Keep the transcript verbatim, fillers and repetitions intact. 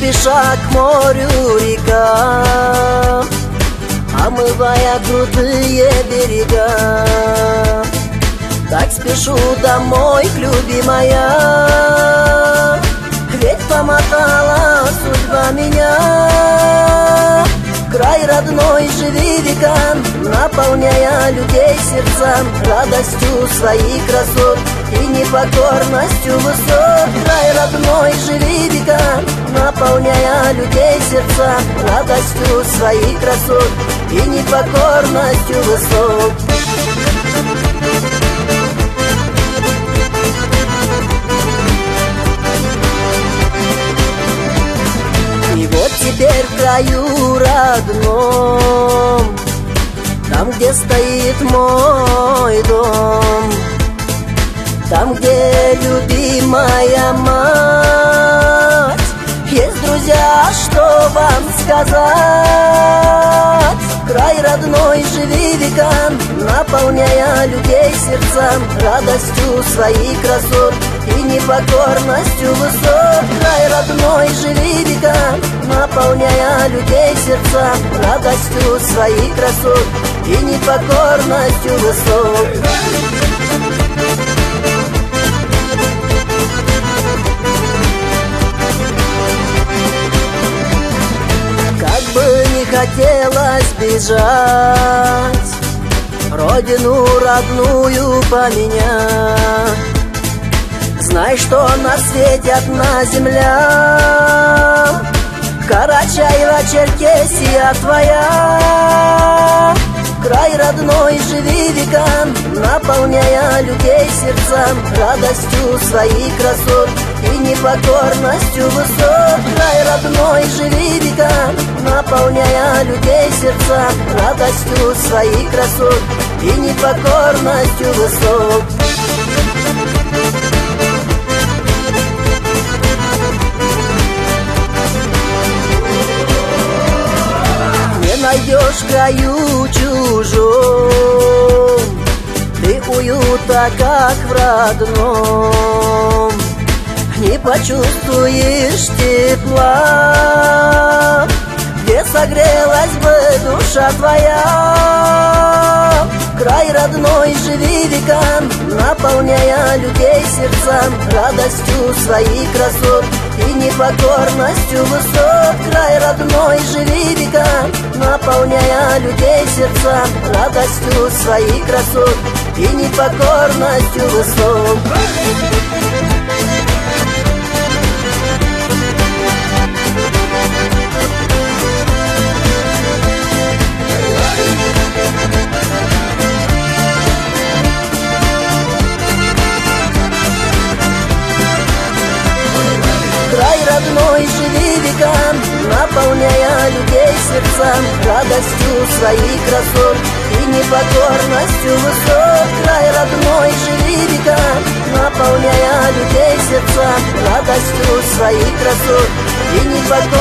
спеша к морю река, омывая крутые берега. Так спешу домой, любимая, ведь помотала судьба меня. Край родной, живи века, наполняя людей сердца радостью своих красот и непокорностью высот. Край родной, живи века, наполняя людей сердца радостью своих красот и непокорностью высот. И вот теперь в краю родном, там, где стоит мой дом, там, где любимая мать, есть друзья, что вам сказать. Край родной, живи века, наполняя людей сердца радостью своих красот и непокорностью высот. Край родной, живи века, наполняя людей сердца радостью своих красот и непокорностью высот. Как бы не хотелось бежать, родину родную поменять, знай, что на свете одна земля, Карачаево-Черкесия твоя. Край родной, живи века, наполняя людей сердца радостью своих красот и непокорностью высот. Край родной, живи века, наполняя людей сердца радостью своих красот и непокорностью высот. Найдешь в краю чужом ты уюта, как в родном, не почувствуешь тепла, где согрелась бы душа твоя. Край родной, живи века, наполняя людей сердца радостью своих красот и непокорностью высот. Край родной, живи века, наполняя людей сердца радостью своих красот и непокорностью высот. Край родной, живи века, наполняя людей сердца радостью своих красот и непокорностью высот. Край родной, живи века, наполняя людей сердца радостью своих красот и непокорностью